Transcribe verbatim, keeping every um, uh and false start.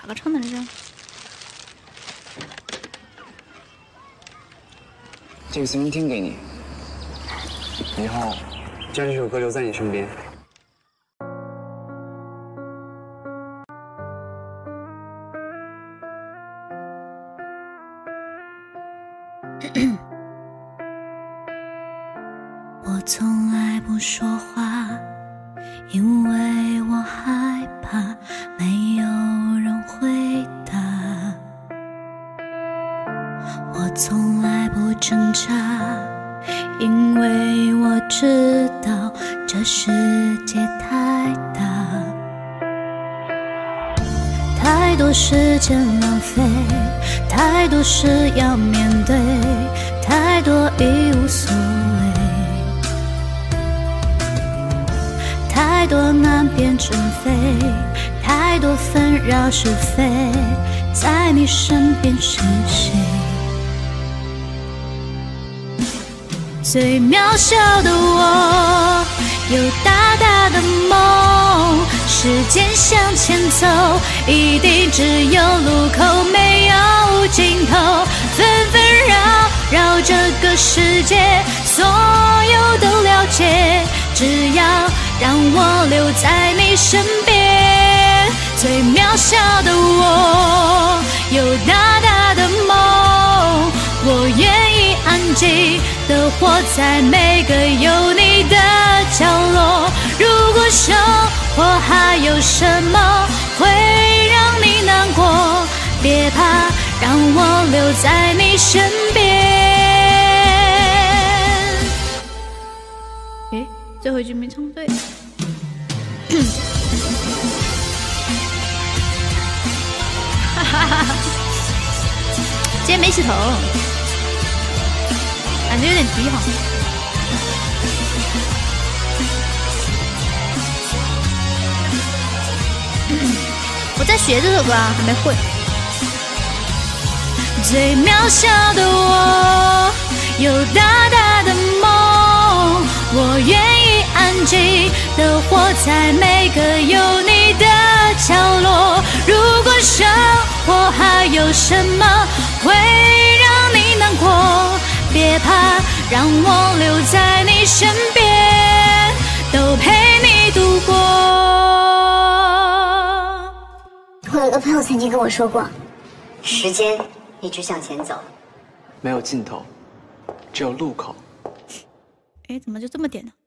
个唱的来着？ 这个随身听给你，以后将这首歌留在你身边。 我从来不说话，因为我害怕没有人回答。我从来不挣扎，因为我知道这世界太大，太多时间浪费，太多事要面对，太多已无所谓，太多难辨真非，太多纷扰是非，在你身边是谁？最渺小的我，有大大的梦，时间向前走，一定只有路口没有尽头，纷纷扰扰这个世界，所有都了解，只要让我留在你身边。最渺小的我，有大大的梦，我愿意安静地活在每个有你的角落。如果生活还有什么会让你难过，别怕，让我留在你身边。 诶，最后一句没唱对。哈哈哈哈！今天没洗头，感觉有点低哈。我在学这首歌啊，还没会。 最渺小的我，有大大的梦，我愿意安静地活在每个有你的角落。如果生活还有什么会让你难过，别怕，让我留在你身边，都陪你度过。 我有个朋友曾经跟我说过，时间一直向前走， 没有尽头，只有路口。 哎，怎么就这么点呢？